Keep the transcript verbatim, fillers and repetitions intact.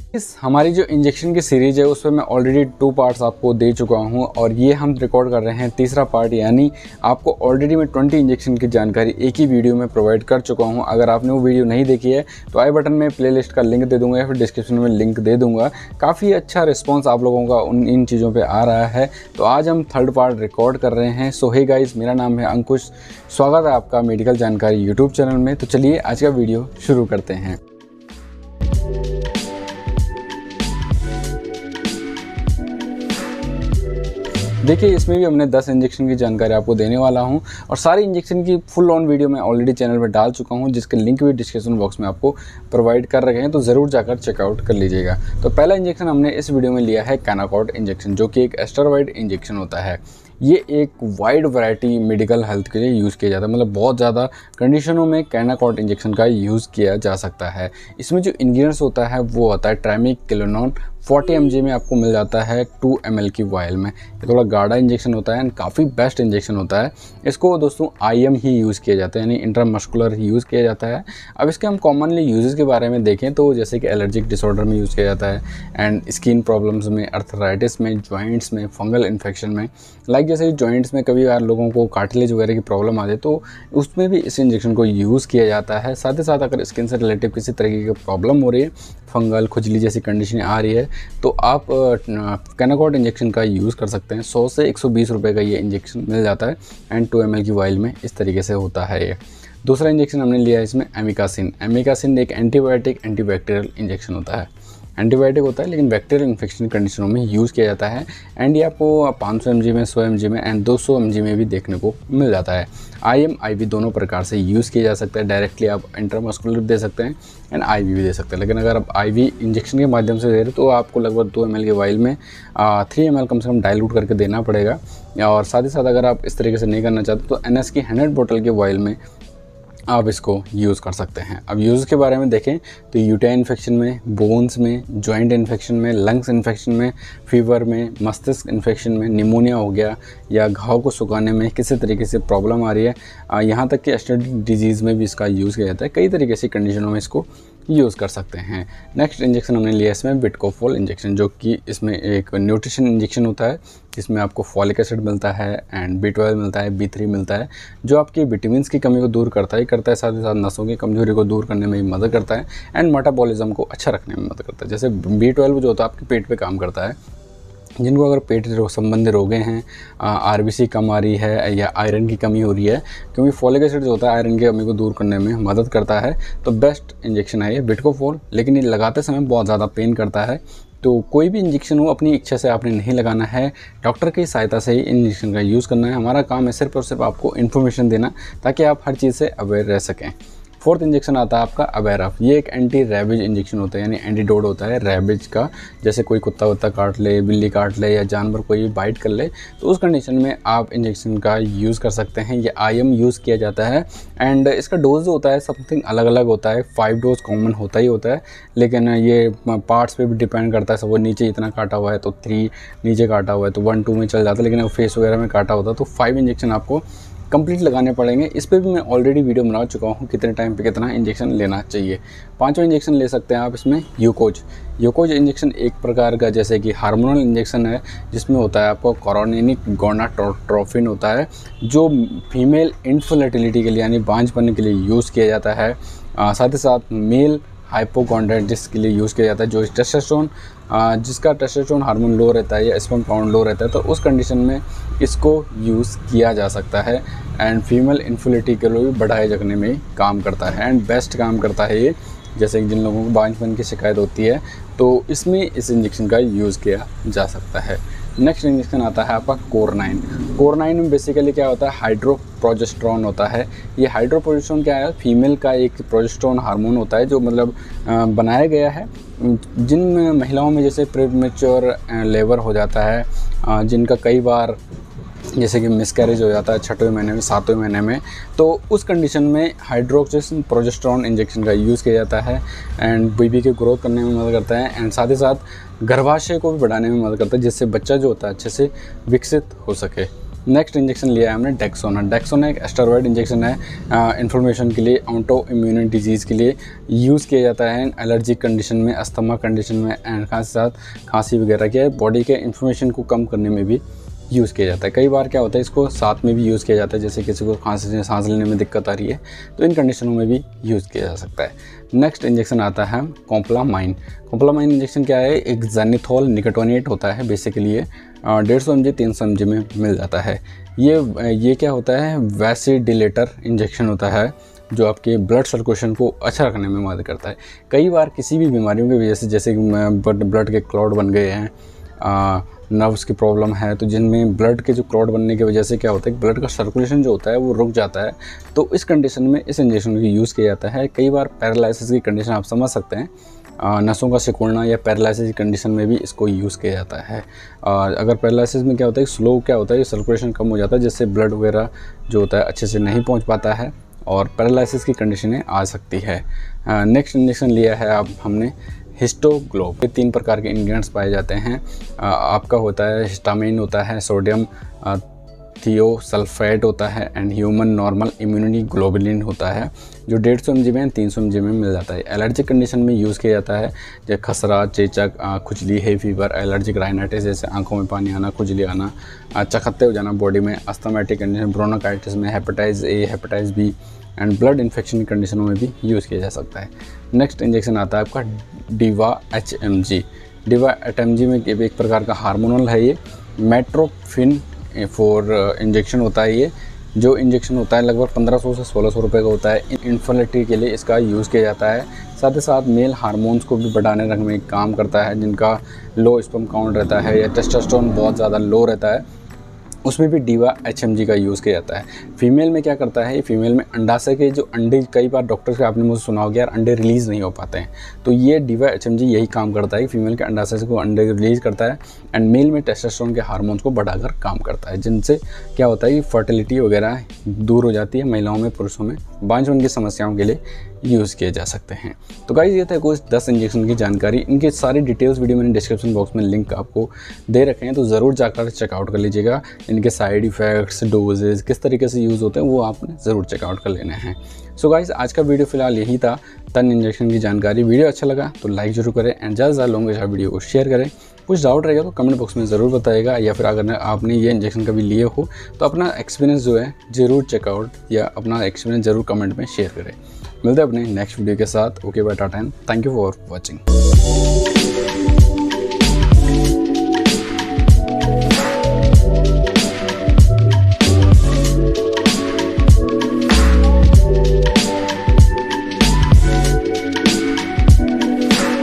इस हमारी जो इंजेक्शन की सीरीज है उसमें मैं ऑलरेडी टू पार्ट्स आपको दे चुका हूं और ये हम रिकॉर्ड कर रहे हैं तीसरा पार्ट, यानी आपको ऑलरेडी मैं ट्वेंटी इंजेक्शन की जानकारी एक ही वीडियो में प्रोवाइड कर चुका हूं। अगर आपने वो वीडियो नहीं देखी है तो आई बटन में प्लेलिस्ट का लिंक दे दूंगा या फिर डिस्क्रिप्शन में लिंक दे दूंगा। काफ़ी अच्छा रिस्पॉन्स आप लोगों का उन इन चीज़ों पर आ रहा है। तो आज हम थर्ड पार्ट रिकॉर्ड कर रहे हैं। सो हे गाइस, मेरा नाम है अंकुश, स्वागत है आपका मेडिकल जानकारी यूट्यूब चैनल में। तो चलिए आज का वीडियो शुरू करते हैं। देखिए, इसमें भी हमने दस इंजेक्शन की जानकारी आपको देने वाला हूं और सारी इंजेक्शन की फुल ऑन वीडियो मैं ऑलरेडी चैनल पर डाल चुका हूं, जिसके लिंक भी डिस्क्रिप्शन बॉक्स में आपको प्रोवाइड कर रखे हैं, तो ज़रूर जाकर चेकआउट कर लीजिएगा। तो पहला इंजेक्शन हमने इस वीडियो में लिया है कैनाकॉर्ड इंजेक्शन, जो कि एक एस्टेरॉइड इंजेक्शन होता है। ये एक वाइड वैरायटी मेडिकल हेल्थ के लिए यूज़ किया जाता है, मतलब बहुत ज़्यादा कंडीशनों में कैनाकॉर्ड इंजेक्शन का यूज़ किया जा सकता है। इसमें जो इंग्रेडिएंट्स होता है वो होता है ट्राइमेक्सिलोन फोर्टी एम जी में आपको मिल जाता है टू एम एल की वायल में। ये थोड़ा गाढ़ा इंजेक्शन होता है एंड काफ़ी बेस्ट इंजेक्शन होता है। इसको दोस्तों आई एम ही यूज़ किया जाता है, यानी इंट्रामस्कुलर ही यूज़ किया जाता है। अब इसके हम कॉमनली यूजेस के बारे में देखें तो जैसे कि एलर्जिक डिसऑर्डर में यूज़ किया जाता है एंड स्किन प्रॉब्लम्स में, अर्थराइटिस में, जॉइंट्स में, फंगल इन्फेक्शन में। लाइक जैसे जॉइंट्स में कभी बार लोगों को कार्टिलेज वगैरह की प्रॉब्लम आ जाए तो उसमें भी इस इंजेक्शन को यूज़ किया जाता है। साथ ही साथ अगर स्किन से रिलेटिव किसी तरीके की प्रॉब्लम हो रही है, फंगल खुजली जैसी कंडीशन आ रही है, तो आप कैनाकॉर्ड इंजेक्शन का यूज़ कर सकते हैं। सौ से एक सौ बीस रुपये का ये इंजेक्शन मिल जाता है एंड टू एम एल की वाइल में इस तरीके से होता है ये। दूसरा इंजेक्शन हमने लिया है इसमें एमिकासिन। एमिकासिन एक एंटीबायोटिक एंटीबैक्टीरियल इंजेक्शन होता है। एंटीबायोटिक होता है लेकिन बैक्टीरियल इन्फेक्शन कंडीशनों में यूज़ किया जाता है एंड ये आपको पाँच सौ एम जी में, सौ एम जी में एंड दो सौ एम जी में भी देखने को मिल जाता है। आई एम आई वी दोनों प्रकार से यूज़ किया जा सकता है। डायरेक्टली आप इंट्रामस्कुलर दे सकते हैं एंड आई वी भी दे सकते हैं, लेकिन अगर आप आई वी इंजेक्शन के माध्यम से दे रहे हो तो आपको लगभग दो एम एल के वाइल में थ्री एम एल कम से कम डाइल्यूट करके देना पड़ेगा। और साथ ही साथ अगर आप इस तरीके से नहीं करना चाहते तो एन एस की हंड्रेड बोतल के वाइल में आप इसको यूज़ कर सकते हैं। अब यूज़ के बारे में देखें तो यूटाइन इन्फेक्शन में, बोन्स में, जॉइंट इन्फेक्शन में, लंग्स इन्फेक्शन में, फीवर में, मस्तिष्क इन्फेक्शन में, निमोनिया हो गया या घाव को सुखाने में किसी तरीके से प्रॉब्लम आ रही है, यहाँ तक कि एस्टेटिक डिजीज़ में भी इसका यूज़ किया जाता है। कई तरीके से कंडीशनों में इसको यूज़ कर सकते हैं। नेक्स्ट इंजेक्शन हमने लिया इसमें बिटकोफोल इंजेक्शन, जो कि इसमें एक न्यूट्रिशन इंजेक्शन होता है। इसमें आपको फॉलिक एसिड मिलता है एंड बी ट्वेल्व मिलता है, बी थ्री मिलता है, जो आपकी विटामिन्स की कमी को दूर करता ही करता है, साथ ही साथ नसों की कमजोरी को दूर करने में भी मदद करता है एंड मेटाबॉलिज्म को अच्छा रखने में मदद करता है। जैसे बी ट्वेल्व जो होता है आपके पेट पे काम करता है। जिनको अगर पेट संबंधी रोग हैं, आर बी सी कम आ रही है या आयरन की कमी हो रही है, क्योंकि फॉलिक एसिड जो होता है आयरन की कमी को दूर करने में मदद करता है, तो बेस्ट इंजेक्शन है ये बिटकोफोल। लेकिन ये लगाते समय बहुत ज़्यादा पेन करता है, तो कोई भी इंजेक्शन हो अपनी इच्छा से आपने नहीं लगाना है, डॉक्टर की सहायता से ही इंजेक्शन का यूज़ करना है। हमारा काम है सिर्फ और सिर्फ आपको इन्फॉर्मेशन देना ताकि आप हर चीज़ से अवेयर रह सकें। फोर्थ इंजेक्शन आता है आपका अबेराफ। ये एक एंटी रैबिज इंजेक्शन होता है, यानी एंटीडोट होता है रैबिज का। जैसे कोई कुत्ता वत्ता काट ले, बिल्ली काट ले या जानवर कोई बाइट कर ले, तो उस कंडीशन में आप इंजेक्शन का यूज़ कर सकते हैं। ये आई एम यूज़ किया जाता है एंड इसका डोज जो होता है समथिंग अलग अलग होता है। फाइव डोज कॉमन होता ही होता है, लेकिन ये पार्ट्स पे भी डिपेंड करता है। सब वो नीचे इतना काटा हुआ है तो थ्री, नीचे काटा हुआ है तो वन टू में चल जाता है, लेकिन अगर फेस वगैरह में काटा होता है तो फाइव इंजेक्शन आपको कंप्लीट लगाने पड़ेंगे। इस पे भी मैं ऑलरेडी वीडियो बना चुका हूँ कितने टाइम पे कितना इंजेक्शन लेना चाहिए। पांचवा इंजेक्शन ले सकते हैं आप इसमें यूकोज। यूकोज इंजेक्शन एक प्रकार का जैसे कि हार्मोनल इंजेक्शन है, जिसमें होता है आपको कोरोनिक गोनाडोट्रोपिन होता है, जो फीमेल इनफर्टिलिटी के लिए यानी बांझपन के लिए यूज़ किया जाता है। आ, साथ ही साथ मेल हाइपोगोनाड्रिटिस के लिए यूज़ किया जाता है, जो टेस्टोस्टेरोन जिसका टेस्टोस्टेरोन हार्मोन लो रहता है या स्पर्म काउंट लो रहता है, तो उस कंडीशन में इसको यूज़ किया जा सकता है एंड फीमेल इनफर्टिलिटी के लिए भी बढ़ाए रखने में काम करता है एंड बेस्ट काम करता है ये। जैसे कि जिन लोगों को बांझपन की शिकायत होती है तो इसमें इस इंजेक्शन का यूज़ किया जा सकता है। नेक्स्ट इंजेक्शन आता है आपका कोरनाइन। कोरनाइन में बेसिकली क्या होता है, हाइड्रोप्रोजेस्टेरोन होता है। ये हाइड्रोप्रोजेस्टेरोन क्या है, फीमेल का एक प्रोजेस्टेरोन हार्मोन होता है, जो मतलब बनाया गया है जिन महिलाओं में जैसे प्रीमेच्योर लेबर हो जाता है, जिनका कई बार जैसे कि मिसकैरेज हो जाता है छठवें महीने में, सातवें महीने में, तो उस कंडीशन में हाइड्रोक्सिन प्रोजेस्टेरोन इंजेक्शन का यूज़ किया जाता है एंड बेबी के ग्रोथ करने में मदद करता है एंड साथ ही साथ गर्भाशय को भी बढ़ाने में मदद करता है, जिससे बच्चा जो होता है अच्छे से विकसित हो सके। नेक्स्ट इंजेक्शन लिया है हमने डेक्सोना। डेक्सोना एक स्टेरॉइड इंजेक्शन है, इन्फ्लेमेशन के लिए, ऑटो इम्यून डिजीज़ के लिए यूज़ किया जाता है, एलर्जिक कंडीशन में, अस्थमा कंडीशन में एंड खांसी साथ खांसी वगैरह के बॉडी के इन्फ्लेमेशन को कम करने में भी यूज़ किया जाता है। कई बार क्या होता है इसको साथ में भी यूज़ किया जाता है, जैसे किसी को खांसी सांस लेने में दिक्कत आ रही है तो इन कंडीशनों में भी यूज़ किया जा सकता है। नेक्स्ट इंजेक्शन आता है कॉम्प्लामाइन। कॉम्प्लामाइन इंजेक्शन क्या है, एक ज़ैनिथोल निकोटिनेट होता है, बेसिकली ये डेढ़ सौ एम जी तीन सौ एम जी में मिल जाता है। ये ये क्या होता है, वैसिडिलेटर इंजेक्शन होता है जो आपके ब्लड सर्कुलेशन को अच्छा रखने में मदद करता है। कई बार किसी भी बीमारियों की वजह से, जैसे ब्लड के क्लॉट बन गए हैं, नर्व्स की प्रॉब्लम है, तो जिनमें ब्लड के जो क्लॉट बनने की वजह से क्या होता है कि ब्लड का सर्कुलेशन जो होता है वो रुक जाता है, तो इस कंडीशन में इस इंजेक्शन को यूज़ किया जाता है। कई बार पैरालिसिस की कंडीशन आप समझ सकते हैं, नसों का सिकुड़ना या पैरालिसिस की कंडीशन में भी इसको यूज़ किया जाता है। और अगर पैरालिसिस में क्या होता है, स्लो क्या होता है, सर्कुलेशन कम हो जाता है, जिससे ब्लड वगैरह जो होता है अच्छे से नहीं पहुँच पाता है और पैरालिसिस की कंडीशनें आ सकती है। नेक्स्ट इंजेक्शन लिया है अब हमने हिस्टोग्लोब। ये तीन प्रकार के इंग्रेडिएंट्स पाए जाते हैं। आ, आपका होता है हिस्टामिन होता है, सोडियम थियोसल्फेट होता है and human normal immunity globulin होता है, जो डेढ़ सौ एम जी में तीन सौ एम जी में मिल जाता है। एलर्जिक कंडीशन में यूज़ किया जाता है, जैसे खसरा, चेचक, खुजली, है फीवर, एलर्जिक राइनाइटिस जैसे आंखों में पानी आना, खुजली आना, चखत्ते हो जाना बॉडी में, अस्थमेटिक कंडीशन, ब्रोंकाइटिस में, hepatitis A, hepatitis B and blood infection की कंडीशनों में भी यूज़ किया जा सकता है। नेक्स्ट इंजेक्शन आता है आपका Diva H M G. Diva H M G में एक प्रकार का हार्मोनल है, ये मेट्रोफिन फोर इंजेक्शन होता है। ये जो इंजेक्शन होता है लगभग पंद्रह सौ से सोलह सौ रुपये का होता है। इन्फर्टिलिटी के लिए इसका यूज़ किया जाता है। साथ ही साथ मेल हार्मोन्स को भी बढ़ाने रखने में काम करता है, जिनका लो स्पर्म काउंट रहता है या टेस्टोस्टेरोन बहुत ज़्यादा लो रहता है, उसमें भी डिवा एच एम जी का यूज़ किया जाता है। फीमेल में क्या करता है, फीमेल में अंडाशय के जो अंडे, कई बार डॉक्टर से आपने मुझे सुना होगा यार अंडे रिलीज़ नहीं हो पाते हैं, तो ये डिवा एच एम जी यही काम करता है। फीमेल के अंडाशय को अंडे रिलीज़ करता है एंड मेल में टेस्टोस्टेरोन के हार्मोन्स को बढ़ाकर काम करता है, जिनसे क्या होता है कि फर्टिलिटी वगैरह दूर हो जाती है। महिलाओं में, पुरुषों में बांझपन की समस्याओं के लिए यूज़ किए जा सकते हैं। तो गाइस ये था कुछ दस इंजेक्शन की जानकारी। इनके सारी डिटेल्स वीडियो मैंने डिस्क्रिप्शन बॉक्स में लिंक आपको दे रखे हैं, तो ज़रूर जाकर चेकआउट कर लीजिएगा। इनके साइड इफ़ेक्ट्स, डोजेज किस तरीके से यूज़ होते हैं वो आपने ज़रूर चेकआउट कर लेने हैं। सो गाइस आज का वीडियो फिलहाल यही था, तन इंजेक्शन की जानकारी। वीडियो अच्छा लगा तो लाइक जरूर करें एंड ज़्यादा से ज़्यादा लोगों के साथ वीडियो को शेयर करें। कुछ डाउट रहेगा तो कमेंट बॉक्स में ज़रूर बताइएगा, या फिर अगर आपने ये इंजेक्शन कभी लिए हो तो अपना एक्सपीरियंस जो है ज़रूर चेकआउट या अपना एक्सपीरियंस ज़रूर कमेंट में शेयर करें। मिलते हैं अपने नेक्स्ट वीडियो के साथ। Okay bye, tata and thank you for watching.